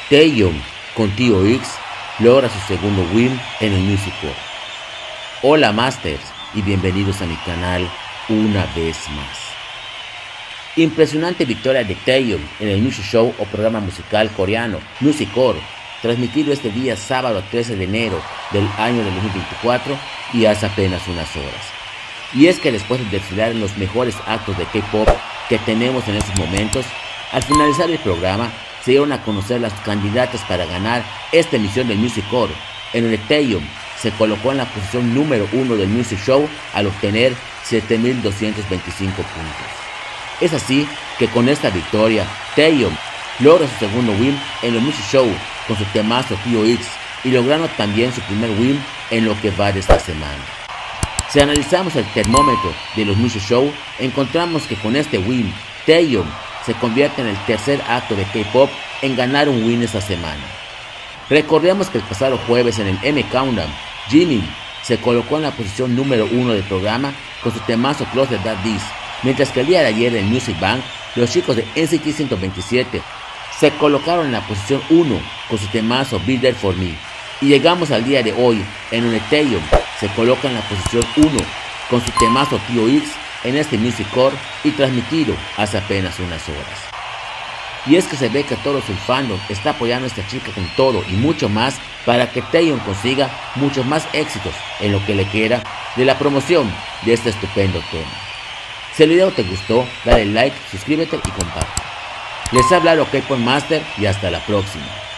Taeyeon con T.O.X logra su segundo win en el Music Core. Hola Masters y bienvenidos a mi canal una vez más. Impresionante victoria de Taeyeon en el Music Show o programa musical coreano Music Core, transmitido este día sábado 13 de enero del año de 2024 y hace apenas unas horas. Y es que después de desfilar en los mejores actos de K-pop que tenemos en estos momentos, al finalizar el programa se dieron a conocer las candidatas para ganar esta emisión del Music Core, en donde Taeyeon se colocó en la posición número 1 del Music Show al obtener 7.225 puntos. Es así que con esta victoria, Taeyeon logra su segundo win en el Music Show con su temazo T.O.X y logrando también su primer win en lo que va de esta semana. Si analizamos el termómetro de los Music Show, encontramos que con este win, Taeyeon se convierte en el tercer acto de K-pop en ganar un win esta semana. Recordemos que el pasado jueves en el M Countdown, Jimin se colocó en la posición número 1 del programa con su temazo Closer Than This, mientras que el día de ayer en Music Bank, los chicos de NCT 127 se colocaron en la posición 1 con su temazo Be There For Me. Y llegamos al día de hoy, en donde Taeyeon se coloca en la posición 1 con su temazo T.O.X en este Music Core y transmitido hace apenas unas horas. Y es que se ve que todo su fandom está apoyando a esta chica con todo y mucho más para que Taeyeon consiga muchos más éxitos en lo que le queda de la promoción de este estupendo tema. Si el video te gustó, dale like, suscríbete y comparte. Les habla K-Pop Master y hasta la próxima.